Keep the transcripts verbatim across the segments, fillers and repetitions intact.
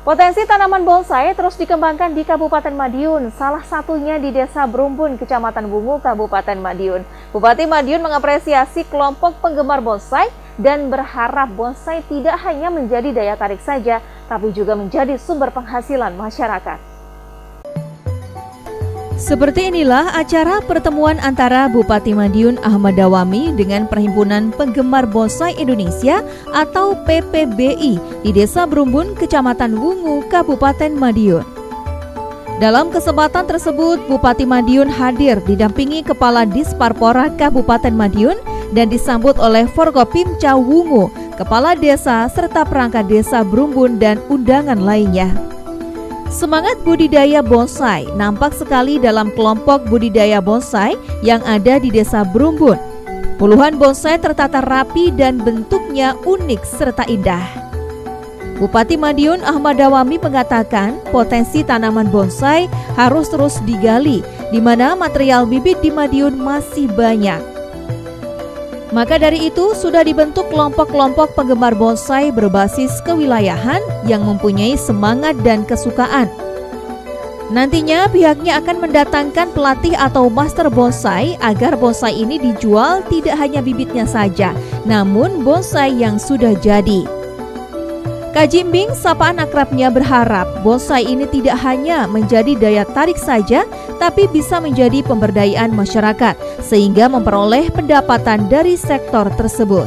Potensi tanaman bonsai terus dikembangkan di Kabupaten Madiun, salah satunya di Desa Brumbun, Kecamatan Wungu, Kabupaten Madiun. Bupati Madiun mengapresiasi kelompok penggemar bonsai dan berharap bonsai tidak hanya menjadi daya tarik saja, tapi juga menjadi sumber penghasilan masyarakat. Seperti inilah acara pertemuan antara Bupati Madiun Ahmad Dawami dengan Perhimpunan Penggemar Bonsai Indonesia atau P P B I di Desa Brumbun, Kecamatan Wungu, Kabupaten Madiun. Dalam kesempatan tersebut, Bupati Madiun hadir didampingi Kepala Disparpora Kabupaten Madiun dan disambut oleh Forkopimca Wungu, Kepala Desa, serta perangkat Desa Brumbun dan undangan lainnya. Semangat budidaya bonsai nampak sekali dalam kelompok budidaya bonsai yang ada di Desa Brumbun. Puluhan bonsai tertata rapi dan bentuknya unik serta indah. Bupati Madiun Ahmad Dawami mengatakan potensi tanaman bonsai harus terus digali, di mana material bibit di Madiun masih banyak. Maka dari itu sudah dibentuk kelompok-kelompok penggemar bonsai berbasis kewilayahan yang mempunyai semangat dan kesukaan. Nantinya pihaknya akan mendatangkan pelatih atau master bonsai agar bonsai ini dijual tidak hanya bibitnya saja, namun bonsai yang sudah jadi. Kak Jimbing, sapaan akrabnya, berharap bonsai ini tidak hanya menjadi daya tarik saja, tapi bisa menjadi pemberdayaan masyarakat, sehingga memperoleh pendapatan dari sektor tersebut.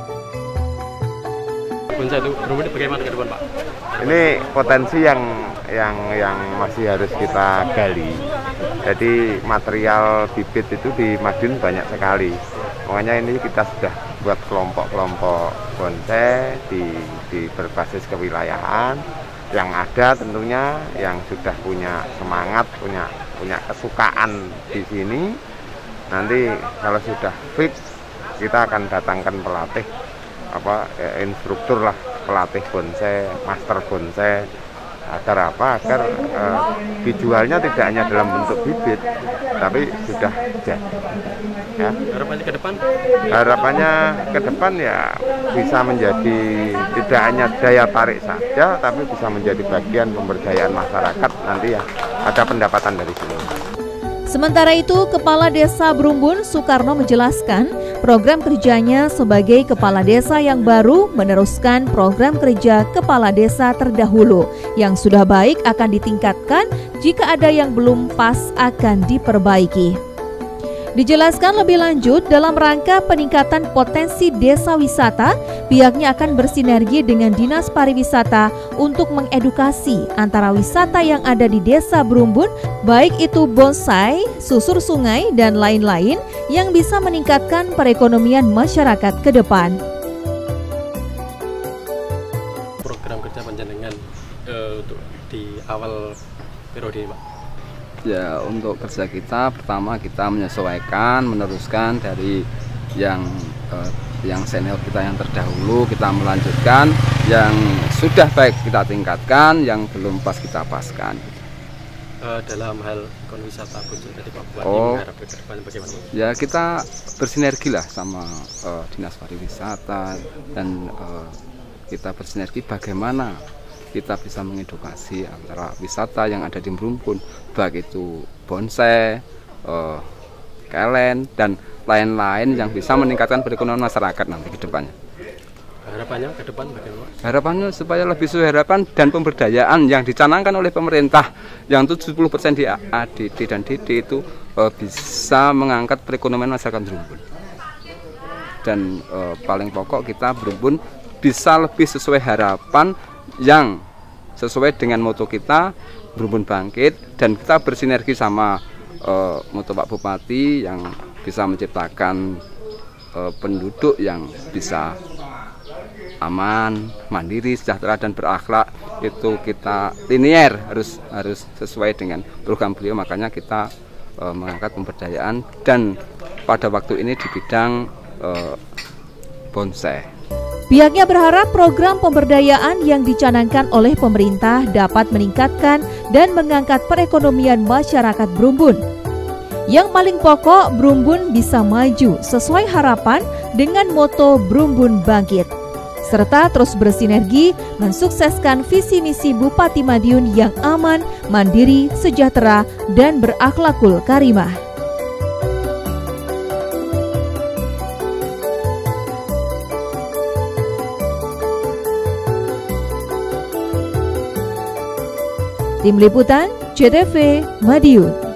Bonsai itu berumur bagaimana ke depan, Pak? Ini potensi yang yang yang masih harus kita gali. Jadi material bibit itu di Madiun banyak sekali. Makanya ini kita sudah buat kelompok-kelompok bonsai di, di berbasis kewilayahan yang ada tentunya yang sudah punya semangat, punya punya kesukaan di sini. Nanti kalau sudah fix kita akan datangkan pelatih apa ya, instruktur lah, pelatih bonsai, master bonsai, agar apa agar eh, dijualnya tidak hanya dalam bentuk bibit tapi sudah jadi. Ya. Harapannya ke depan? Harapannya ke depan ya bisa menjadi tidak hanya daya tarik saja, tapi bisa menjadi bagian pemberdayaan masyarakat, nanti ya ada pendapatan dari sini. Sementara itu, Kepala Desa Brumbun Soekarno menjelaskan program kerjanya sebagai Kepala Desa yang baru meneruskan program kerja Kepala Desa terdahulu yang sudah baik akan ditingkatkan, jika ada yang belum pas akan diperbaiki. Dijelaskan lebih lanjut, dalam rangka peningkatan potensi desa wisata, pihaknya akan bersinergi dengan Dinas Pariwisata untuk mengedukasi antara wisata yang ada di Desa Brumbun, baik itu bonsai, susur sungai, dan lain-lain yang bisa meningkatkan perekonomian masyarakat ke depan. Program kerja panjenengan uh, untuk di awal periode ini, Pak? Ya, untuk kerja kita pertama kita menyesuaikan, meneruskan dari yang eh, yang senior kita yang terdahulu, kita melanjutkan yang sudah baik kita tingkatkan, yang belum pas kita paskan. Uh, dalam hal ekonomi wisata bonsai tadi Pak Bupati oh, mengharapkan ke depan bagaimana? Ya, kita bersinergi lah sama uh, Dinas Pariwisata dan uh, kita bersinergi bagaimana kita bisa mengedukasi antara wisata yang ada di Brumbun, baik itu bonsai, uh, kelen, dan lain-lain yang bisa meningkatkan perekonomian masyarakat nanti ke depannya. Harapannya ke depan bagaimana? Harapannya supaya lebih sesuai harapan dan pemberdayaan yang dicanangkan oleh pemerintah yang tujuh puluh persen di A D D dan D D itu uh, bisa mengangkat perekonomian masyarakat Brumbun. Dan uh, paling pokok kita Brumbun bisa lebih sesuai harapan yang sesuai dengan moto kita Brumbun Bangkit, dan kita bersinergi sama uh, moto Pak Bupati yang bisa menciptakan uh, penduduk yang bisa aman, mandiri, sejahtera, dan berakhlak. Itu kita linier, harus harus sesuai dengan program beliau. Makanya kita uh, mengangkat pemberdayaan dan pada waktu ini di bidang uh, bonsai. Pihaknya berharap program pemberdayaan yang dicanangkan oleh pemerintah dapat meningkatkan dan mengangkat perekonomian masyarakat Brumbun. Yang paling pokok, Brumbun bisa maju sesuai harapan dengan moto Brumbun Bangkit. serta terus bersinergi mensukseskan visi misi Bupati Madiun yang aman, mandiri, sejahtera, dan berakhlakul karimah. Tim Liputan C T V Madiun.